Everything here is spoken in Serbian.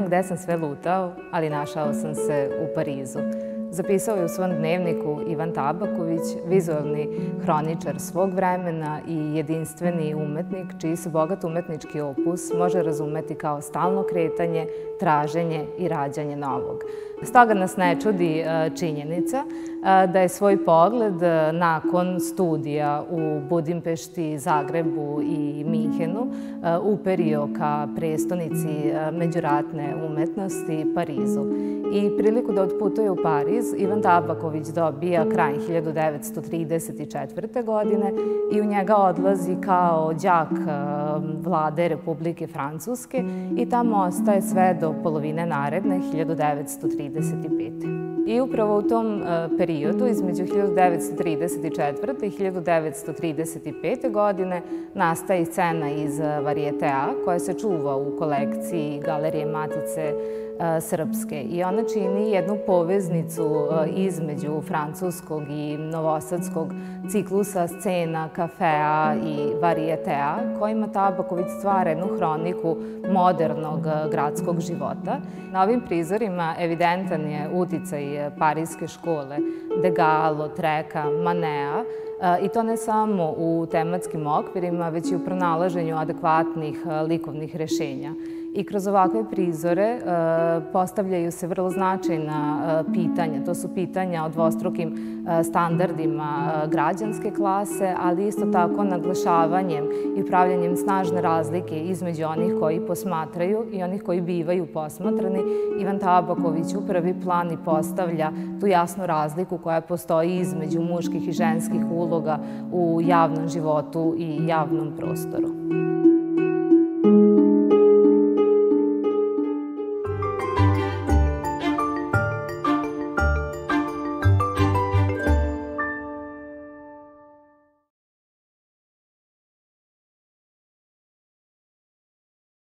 znam gde sam sve lutao, ali našao sam se u Parizu. Zapisao je u svom dnevniku Ivan Tabaković, vizualni hroničar svog vremena i jedinstveni umetnik, čiji se bogat umetnički opus može razumeti kao stalno kretanje, traženje i rađanje novog. Stoga nas ne čudi činjenica da je svoj pogled nakon studija u Budimpešti, Zagrebu i Minhenu uperio ka prestonici međuratne umetnosti Parizu. I priliku da otputuje u Pariz Ivan Tabaković dobija kraj 1934. godine i u njega odlazi kao đak vlade Republike Francuske i tamo ostaje sve do polovine naredne 1935. I upravo u tom periodu, između 1934. i 1935. godine, nastaje scena iz Varietea koja se čuva u kolekciji Galerije Matice Srpske i ona čini jednu poveznicu između francuskog i novosadskog ciklusa scena, kafea i Varietea, kojima Tabaković stvara jednu hroniku modernog gradskog života. Na ovim prizorima evidentan je uticaj parijske škole, Degas, Lautreca, Maneta, i to ne samo u tematskim okvirima, već i u pronalaženju adekvatnih likovnih rešenja. I kroz ovakve prizore postavljaju se vrlo značajna pitanja. To su pitanja o dvostrukim standardima građanske klase, ali isto tako naglašavanjem i pravljanjem snažne razlike između onih koji posmatraju i onih koji bivaju posmatrani. Ivan Tabaković u prvi plan i postavlja tu jasnu razliku koja postoji između muških i ženskih uloga u javnom životu i javnom prostoru.